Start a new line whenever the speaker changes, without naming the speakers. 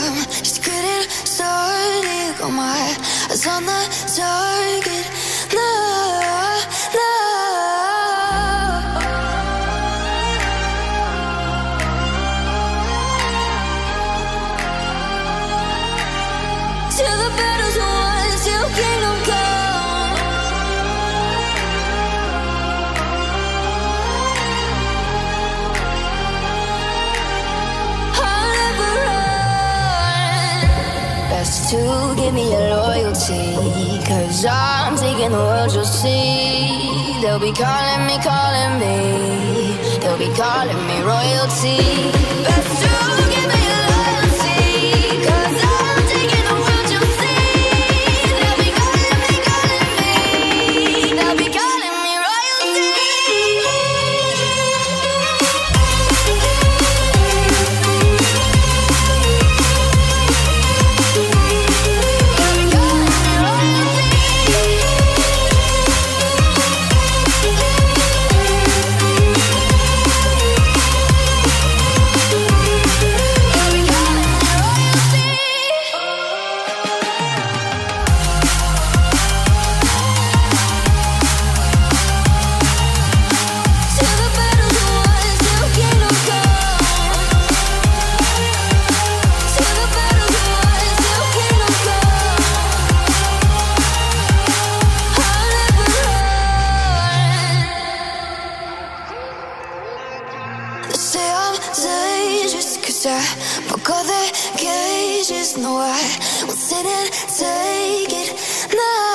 I'm just getting started. Got my eyes on the target. No, no. Till the battle's won, till kingdom come. I'll never run. Best to give me your loyalty, 'cause I'm taking the world, you'll see. They'll be calling me, calling me. They'll be calling me royalty. Best to give me your loyalty, 'cause I'm taking the world, you'll see. They'll be calling me, calling me. They'll be calling me royalty. Say I'm dangerous 'cause I broke all the cages. No, I won't sit and take it. No.